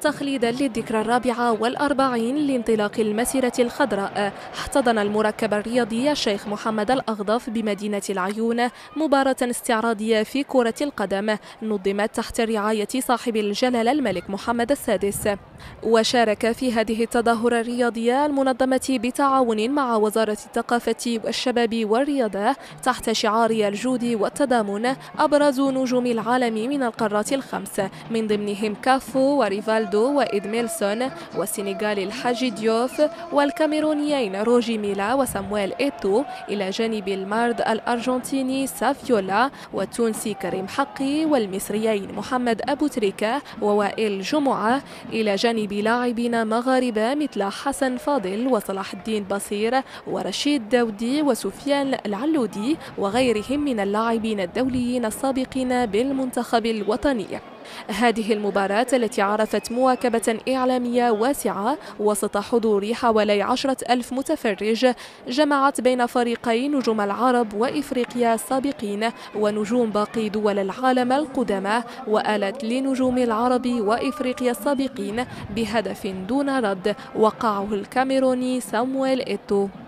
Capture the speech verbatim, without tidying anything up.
وتخليدا للذكرى الرابعة والأربعين لانطلاق المسيرة الخضراء، احتضن المركب الرياضي الشيخ محمد الأغضف بمدينة العيون مباراة استعراضية في كرة القدم نظمت تحت رعاية صاحب الجلالة الملك محمد السادس. وشارك في هذه التظاهرة الرياضية المنظمة بتعاون مع وزارة الثقافة والشباب والرياضة تحت شعار الجود والتضامن أبرز نجوم العالم من القارات الخمس، من ضمنهم كافو وريفالدو وإدميلسون، والسنغالي الحاج ديوف، والكاميرونيين روجي ميلا وسامويل إيتو، إلى جانب المارد الأرجنتيني سافيولا، والتونسي كريم حقي، والمصريين محمد أبو تريكة ووائل جمعة، إلى جانب لاعبين مغاربة مثل حسن فاضل وصلاح الدين بصير ورشيد داودي وسفيان العلودي وغيرهم من اللاعبين الدوليين السابقين بالمنتخب الوطني. هذه المباراة التي عرفت مواكبة إعلامية واسعة وسط حضور حوالي عشرة ألف متفرج جمعت بين فريقي نجوم العرب وإفريقيا السابقين ونجوم باقي دول العالم القدماء، وآلت لنجوم العرب وإفريقيا السابقين بهدف دون رد وقعه الكاميروني سامويل إيتو.